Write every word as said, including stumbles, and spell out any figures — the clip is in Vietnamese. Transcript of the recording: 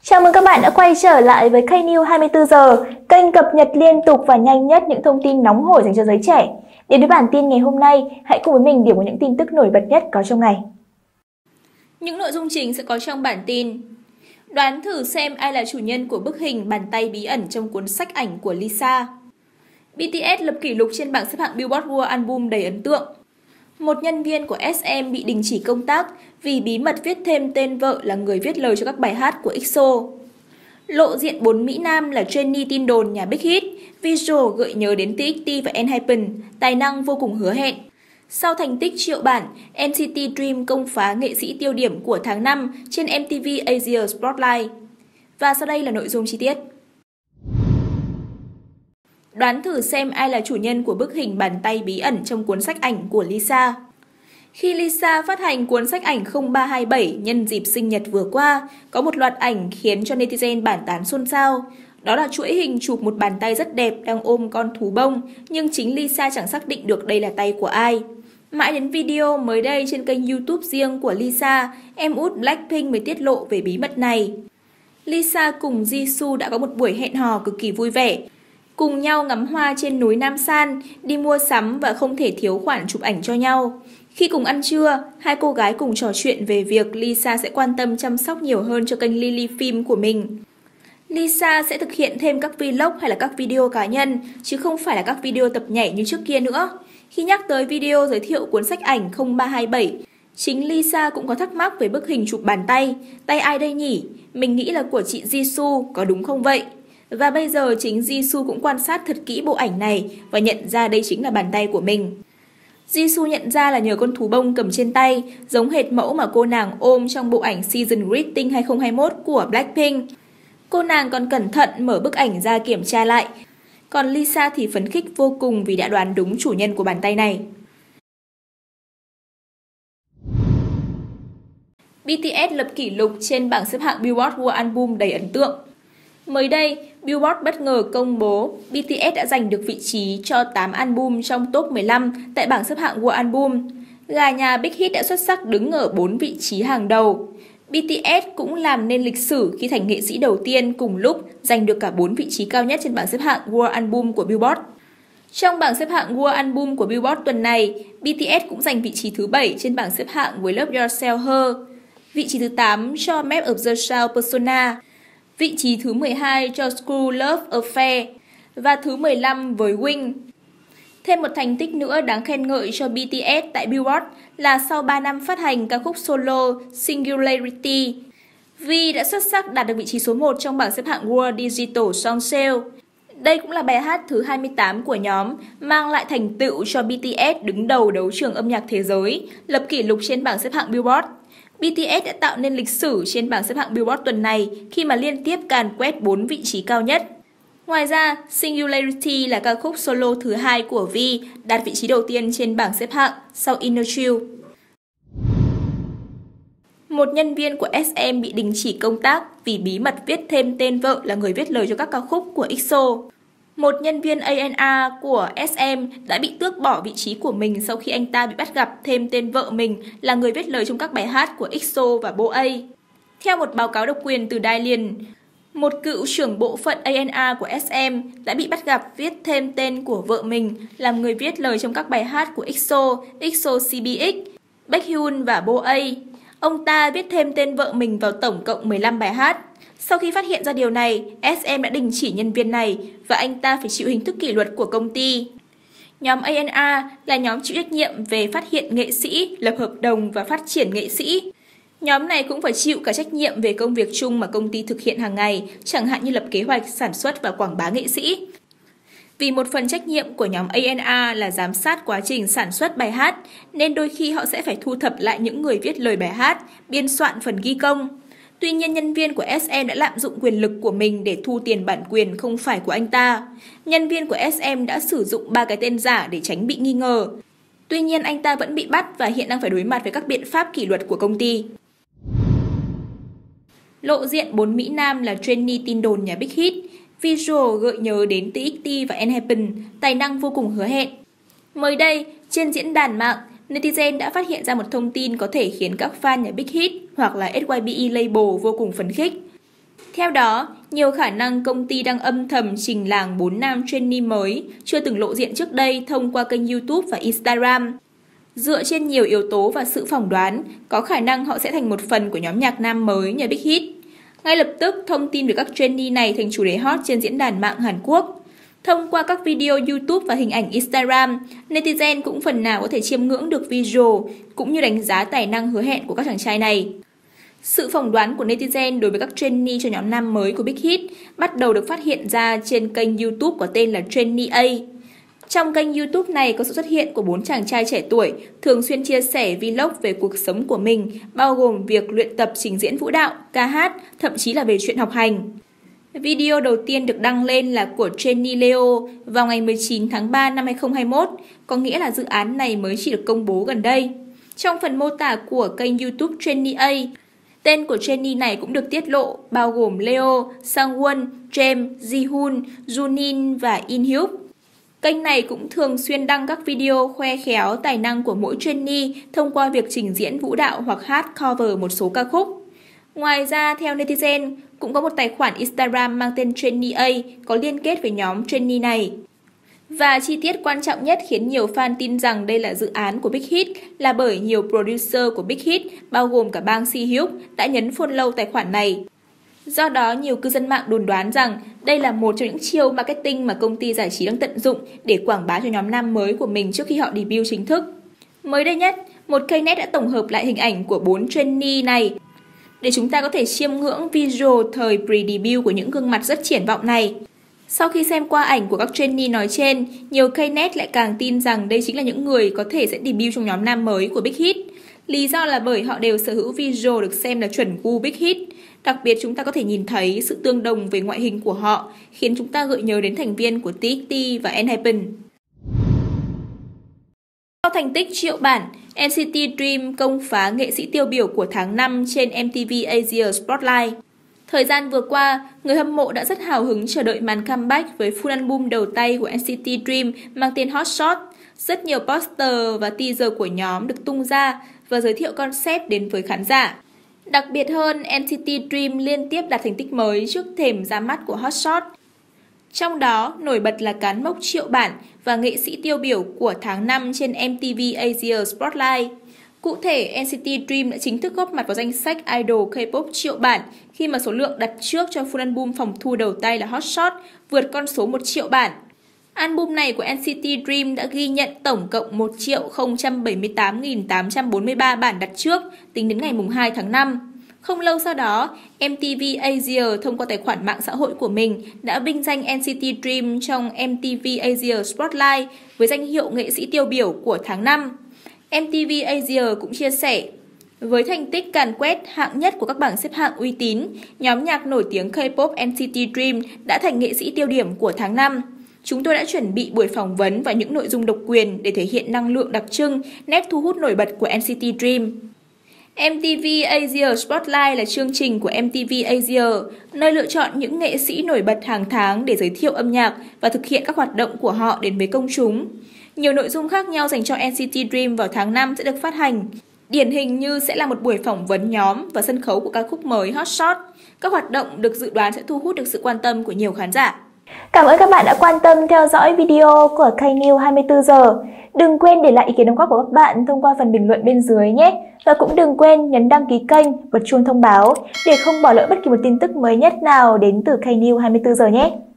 Chào mừng các bạn đã quay trở lại với K-News hai mươi tư giờ, kênh cập nhật liên tục và nhanh nhất những thông tin nóng hổi dành cho giới trẻ. Đến với bản tin ngày hôm nay, hãy cùng với mình điểm vào những tin tức nổi bật nhất có trong ngày. Những nội dung chính sẽ có trong bản tin. Đoán thử xem ai là chủ nhân của bức hình bàn tay bí ẩn trong cuốn sách ảnh của Lisa. bê tê ét lập kỷ lục trên bảng xếp hạng Billboard World Album đầy ấn tượng. Một nhân viên của ét em bị đình chỉ công tác vì bí mật viết thêm tên vợ là người viết lời cho các bài hát của ích xô. Lộ diện bốn Mỹ Nam là Jennie tin đồn nhà Big Hit, visual gợi nhớ đến tê ích tê và Enhypen, tài năng vô cùng hứa hẹn. Sau thành tích triệu bản, en xê tê Dream công phá nghệ sĩ tiêu điểm của tháng năm trên em tê vê Asia Spotlight. Và sau đây là nội dung chi tiết. Đoán thử xem ai là chủ nhân của bức hình bàn tay bí ẩn trong cuốn sách ảnh của Lisa. Khi Lisa phát hành cuốn sách ảnh không ba hai bảy nhân dịp sinh nhật vừa qua, có một loạt ảnh khiến cho netizen bàn tán xôn xao. Đó là chuỗi hình chụp một bàn tay rất đẹp đang ôm con thú bông, nhưng chính Lisa chẳng xác định được đây là tay của ai. Mãi đến video mới đây trên kênh YouTube riêng của Lisa, em út Blackpink mới tiết lộ về bí mật này. Lisa cùng Jisoo đã có một buổi hẹn hò cực kỳ vui vẻ. Cùng nhau ngắm hoa trên núi Nam San, đi mua sắm và không thể thiếu khoản chụp ảnh cho nhau. Khi cùng ăn trưa, hai cô gái cùng trò chuyện về việc Lisa sẽ quan tâm chăm sóc nhiều hơn cho kênh Lily Film của mình. Lisa sẽ thực hiện thêm các vlog hay là các video cá nhân, chứ không phải là các video tập nhảy như trước kia nữa. Khi nhắc tới video giới thiệu cuốn sách ảnh không ba hai bảy, chính Lisa cũng có thắc mắc về bức hình chụp bàn tay. Tay ai đây nhỉ? Mình nghĩ là của chị Jisoo, có đúng không vậy? Và bây giờ chính Jisoo cũng quan sát thật kỹ bộ ảnh này và nhận ra đây chính là bàn tay của mình. Jisoo nhận ra là nhờ con thú bông cầm trên tay, giống hệt mẫu mà cô nàng ôm trong bộ ảnh Season Greeting hai không hai mốt của Blackpink. Cô nàng còn cẩn thận mở bức ảnh ra kiểm tra lại. Còn Lisa thì phấn khích vô cùng vì đã đoán đúng chủ nhân của bàn tay này. bê tê ét lập kỷ lục trên bảng xếp hạng Billboard World Album đầy ấn tượng. Mới đây, Billboard bất ngờ công bố bê tê ét đã giành được vị trí cho tám album trong top mười lăm tại bảng xếp hạng World Album. Gà nhà Big Hit đã xuất sắc đứng ở bốn vị trí hàng đầu. bê tê ét cũng làm nên lịch sử khi thành nghệ sĩ đầu tiên cùng lúc giành được cả bốn vị trí cao nhất trên bảng xếp hạng World Album của Billboard. Trong bảng xếp hạng World Album của Billboard tuần này, bê tê ét cũng giành vị trí thứ bảy trên bảng xếp hạng với Love Yourself Her, vị trí thứ tám cho Map of the South Persona, vị trí thứ mười hai cho School Love Affair và thứ mười lăm với Wing. Thêm một thành tích nữa đáng khen ngợi cho bê tê ét tại Billboard là sau ba năm phát hành ca khúc solo Singularity, Vi đã xuất sắc đạt được vị trí số một trong bảng xếp hạng World Digital Song Sale. Đây cũng là bài hát thứ hai mươi tám của nhóm, mang lại thành tựu cho bê tê ét đứng đầu đấu trường âm nhạc thế giới, lập kỷ lục trên bảng xếp hạng Billboard. bê tê ét đã tạo nên lịch sử trên bảng xếp hạng Billboard tuần này khi mà liên tiếp càn quét bốn vị trí cao nhất. Ngoài ra, Singularity là ca khúc solo thứ hai của Vi, đạt vị trí đầu tiên trên bảng xếp hạng sau Inner Chill. Một nhân viên của ét em bị đình chỉ công tác vì bí mật viết thêm tên vợ là người viết lời cho các ca khúc của ích xô. Một nhân viên a and rờ của ét em đã bị tước bỏ vị trí của mình sau khi anh ta bị bắt gặp thêm tên vợ mình là người viết lời trong các bài hát của ích xô và bô a. Theo một báo cáo độc quyền từ Dailian, một cựu trưởng bộ phận a and rờ của ét em đã bị bắt gặp viết thêm tên của vợ mình làm người viết lời trong các bài hát của ích xô, ích xô xê bê ích, Baekhyun và bô a. Ông ta viết thêm tên vợ mình vào tổng cộng mười lăm bài hát. Sau khi phát hiện ra điều này, ét em đã đình chỉ nhân viên này và anh ta phải chịu hình thức kỷ luật của công ty. Nhóm a and rờ là nhóm chịu trách nhiệm về phát hiện nghệ sĩ, lập hợp đồng và phát triển nghệ sĩ. Nhóm này cũng phải chịu cả trách nhiệm về công việc chung mà công ty thực hiện hàng ngày, chẳng hạn như lập kế hoạch, sản xuất và quảng bá nghệ sĩ. Vì một phần trách nhiệm của nhóm a and rờ là giám sát quá trình sản xuất bài hát, nên đôi khi họ sẽ phải thu thập lại những người viết lời bài hát, biên soạn phần ghi công. Tuy nhiên, nhân viên của ét em đã lạm dụng quyền lực của mình để thu tiền bản quyền không phải của anh ta. Nhân viên của ét em đã sử dụng ba cái tên giả để tránh bị nghi ngờ. Tuy nhiên, anh ta vẫn bị bắt và hiện đang phải đối mặt với các biện pháp kỷ luật của công ty. Lộ diện bốn Mỹ Nam là Jennie tin đồn nhà Big Hit, visual gợi nhớ đến tê ích tê và Enhypen, tài năng vô cùng hứa hẹn. Mới đây, trên diễn đàn mạng, netizen đã phát hiện ra một thông tin có thể khiến các fan nhà Big Hit hoặc là ét y bê e label vô cùng phấn khích. Theo đó, nhiều khả năng công ty đang âm thầm trình làng bốn nam trainee mới chưa từng lộ diện trước đây thông qua kênh YouTube và Instagram. Dựa trên nhiều yếu tố và sự phỏng đoán, có khả năng họ sẽ thành một phần của nhóm nhạc nam mới nhờ Big Hit. Ngay lập tức, thông tin về các trainee này thành chủ đề hot trên diễn đàn mạng Hàn Quốc. Thông qua các video YouTube và hình ảnh Instagram, netizen cũng phần nào có thể chiêm ngưỡng được visual cũng như đánh giá tài năng hứa hẹn của các chàng trai này. Sự phỏng đoán của netizen đối với các trainee cho nhóm nam mới của Big Hit bắt đầu được phát hiện ra trên kênh YouTube có tên là Trainee A. Trong kênh YouTube này có sự xuất hiện của bốn chàng trai trẻ tuổi thường xuyên chia sẻ vlog về cuộc sống của mình, bao gồm việc luyện tập trình diễn vũ đạo, ca hát, thậm chí là về chuyện học hành. Video đầu tiên được đăng lên là của Trainee Leo vào ngày mười chín tháng ba năm hai nghìn không trăm hai mươi mốt, có nghĩa là dự án này mới chỉ được công bố gần đây. Trong phần mô tả của kênh YouTube Trainee A, tên của trainee này cũng được tiết lộ, bao gồm Leo, Sangwon, James, Jihoon, Junin và Inhyuk. Kênh này cũng thường xuyên đăng các video khoe khéo tài năng của mỗi trainee thông qua việc trình diễn vũ đạo hoặc hát cover một số ca khúc. Ngoài ra, theo netizen, cũng có một tài khoản Instagram mang tên Trainee A có liên kết với nhóm trainee này. Và chi tiết quan trọng nhất khiến nhiều fan tin rằng đây là dự án của Big Hit là bởi nhiều producer của Big Hit, bao gồm cả Bang Si-hyuk, đã nhấn follow tài khoản này. Do đó, nhiều cư dân mạng đồn đoán rằng đây là một trong những chiêu marketing mà công ty giải trí đang tận dụng để quảng bá cho nhóm nam mới của mình trước khi họ debut chính thức. Mới đây nhất, một Knet đã tổng hợp lại hình ảnh của bốn trainee này để chúng ta có thể chiêm ngưỡng visual thời pre-debut của những gương mặt rất triển vọng này. Sau khi xem qua ảnh của các trainee nói trên, nhiều Knet lại càng tin rằng đây chính là những người có thể sẽ debut trong nhóm nam mới của Big Hit. Lý do là bởi họ đều sở hữu visual được xem là chuẩn gu Big Hit. Đặc biệt chúng ta có thể nhìn thấy sự tương đồng về ngoại hình của họ, khiến chúng ta gợi nhớ đến thành viên của tê ích tê và ENHYPEN. Sau thành tích triệu bản, en xê tê Dream công phá nghệ sĩ tiêu biểu của tháng năm trên em tê vê Asia Spotlight. Thời gian vừa qua, người hâm mộ đã rất hào hứng chờ đợi màn comeback với full album đầu tay của en xê tê Dream mang tên Hot Shot. Rất nhiều poster và teaser của nhóm được tung ra và giới thiệu concept đến với khán giả. Đặc biệt hơn, en xê tê Dream liên tiếp đạt thành tích mới trước thềm ra mắt của Hot Shot. Trong đó, nổi bật là cán mốc triệu bản và nghệ sĩ tiêu biểu của tháng năm trên em tê vê Asia Spotlight. Cụ thể, en xê tê Dream đã chính thức góp mặt vào danh sách idol K-pop triệu bản khi mà số lượng đặt trước cho full album phòng thu đầu tay là Hot Shot vượt con số một triệu bản. Album này của en xê tê Dream đã ghi nhận tổng cộng một triệu không trăm bảy mươi tám nghìn tám trăm bốn mươi ba bản đặt trước tính đến ngày hai tháng năm. Không lâu sau đó, em tê vê Asia thông qua tài khoản mạng xã hội của mình đã vinh danh en xê tê Dream trong em tê vê Asia Spotlight với danh hiệu nghệ sĩ tiêu biểu của tháng năm. em tê vê Asia cũng chia sẻ, với thành tích càn quét hạng nhất của các bảng xếp hạng uy tín, nhóm nhạc nổi tiếng K-pop en xê tê Dream đã thành nghệ sĩ tiêu điểm của tháng năm. Chúng tôi đã chuẩn bị buổi phỏng vấn và những nội dung độc quyền để thể hiện năng lượng đặc trưng, nét thu hút nổi bật của en xê tê Dream. em tê vê Asia Spotlight là chương trình của em tê vê Asia, nơi lựa chọn những nghệ sĩ nổi bật hàng tháng để giới thiệu âm nhạc và thực hiện các hoạt động của họ đến với công chúng. Nhiều nội dung khác nhau dành cho en xê tê Dream vào tháng năm sẽ được phát hành. Điển hình như sẽ là một buổi phỏng vấn nhóm và sân khấu của ca khúc mới Hot Shot. Các hoạt động được dự đoán sẽ thu hút được sự quan tâm của nhiều khán giả. Cảm ơn các bạn đã quan tâm theo dõi video của K-News hai mươi tư giờ. Đừng quên để lại ý kiến đóng góp của các bạn thông qua phần bình luận bên dưới nhé. Và cũng đừng quên nhấn đăng ký kênh, bật chuông thông báo để không bỏ lỡ bất kỳ một tin tức mới nhất nào đến từ K-News hai mươi tư giờ nhé.